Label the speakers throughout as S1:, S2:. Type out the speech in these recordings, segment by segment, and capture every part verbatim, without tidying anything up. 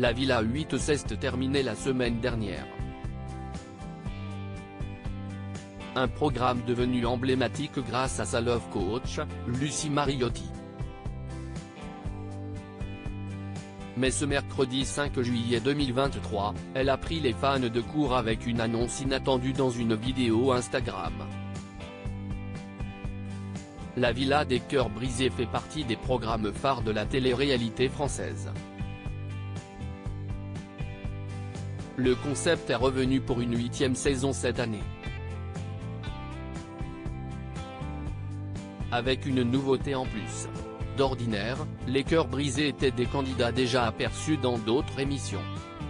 S1: La Villa huit s'est terminée la semaine dernière. Un programme devenu emblématique grâce à sa love coach, Lucie Mariotti. Mais ce mercredi cinq juillet deux mille vingt-trois, elle a pris les fans de court avec une annonce inattendue dans une vidéo Instagram. La Villa des cœurs brisés fait partie des programmes phares de la télé-réalité française. Le concept est revenu pour une huitième saison cette année. Avec une nouveauté en plus. D'ordinaire, les cœurs brisés étaient des candidats déjà aperçus dans d'autres émissions.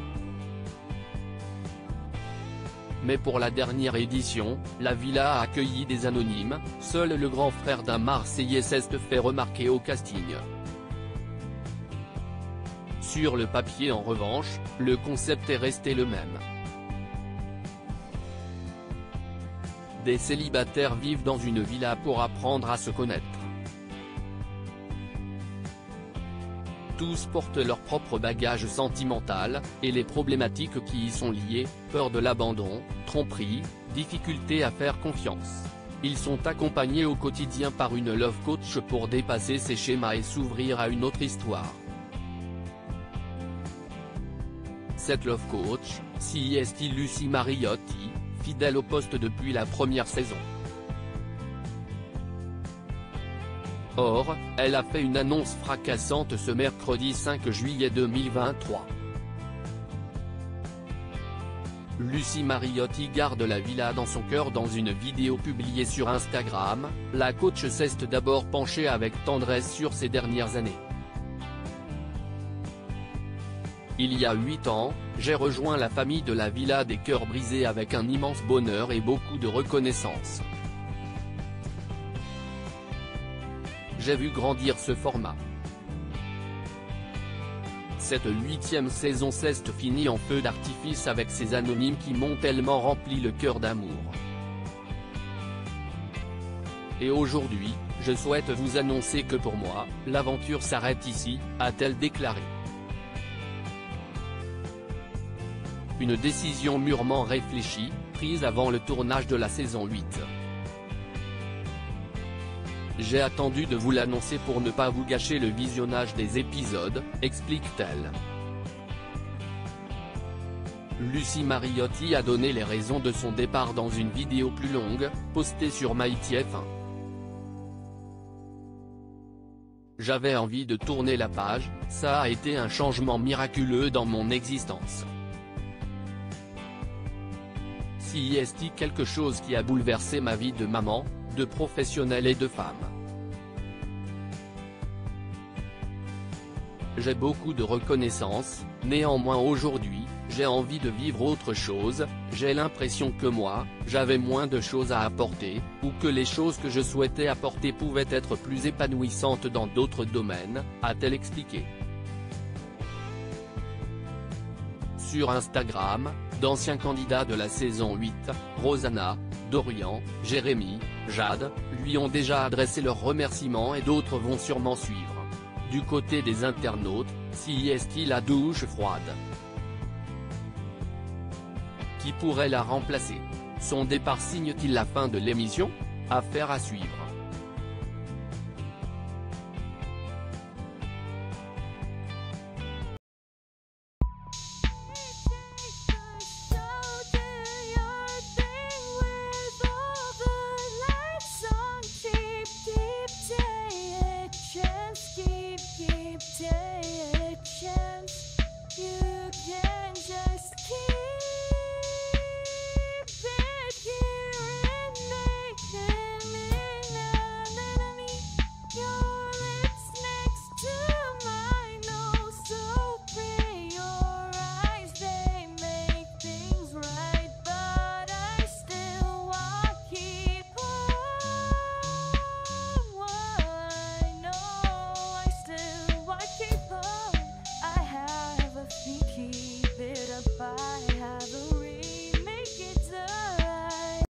S1: Mais pour la dernière édition, la Villa a accueilli des anonymes, seul le grand frère d'un Marseillais s'est fait remarquer au casting. Sur le papier en revanche, le concept est resté le même. Des célibataires vivent dans une villa pour apprendre à se connaître. Tous portent leur propre bagage sentimental, et les problématiques qui y sont liées, peur de l'abandon, tromperie, difficulté à faire confiance. Ils sont accompagnés au quotidien par une love coach pour dépasser ces schémas et s'ouvrir à une autre histoire. Cette love coach, c'est Lucie Mariotti, fidèle au poste depuis la première saison. Or, elle a fait une annonce fracassante ce mercredi cinq juillet deux mille vingt-trois. Lucie Mariotti garde la villa dans son cœur. Dans une vidéo publiée sur Instagram, la coach s'est d'abord penchée avec tendresse sur ses dernières années. Il y a huit ans, j'ai rejoint la famille de la Villa des cœurs brisés avec un immense bonheur et beaucoup de reconnaissance. J'ai vu grandir ce format. Cette huitième saison s'est finie en feu d'artifice avec ces anonymes qui m'ont tellement rempli le cœur d'amour. Et aujourd'hui, je souhaite vous annoncer que pour moi, l'aventure s'arrête ici, a-t-elle déclaré. Une décision mûrement réfléchie, prise avant le tournage de la saison huit. J'ai attendu de vous l'annoncer pour ne pas vous gâcher le visionnage des épisodes, explique-t-elle. Lucie Mariotti a donné les raisons de son départ dans une vidéo plus longue, postée sur MyTF un. J'avais envie de tourner la page, ça a été un changement miraculeux dans mon existence. C'est quelque chose qui a bouleversé ma vie de maman, de professionnelle et de femme. J'ai beaucoup de reconnaissance, néanmoins aujourd'hui, j'ai envie de vivre autre chose, j'ai l'impression que moi, j'avais moins de choses à apporter, ou que les choses que je souhaitais apporter pouvaient être plus épanouissantes dans d'autres domaines, a-t-elle expliqué. Sur Instagram, d'anciens candidats de la saison huit, Rosanna, Dorian, Jérémy, Jade, lui ont déjà adressé leurs remerciements et d'autres vont sûrement suivre. Du côté des internautes, c'est la douche froide qui pourrait la remplacer. Son départ signe-t-il la fin de l'émission? Affaire à suivre.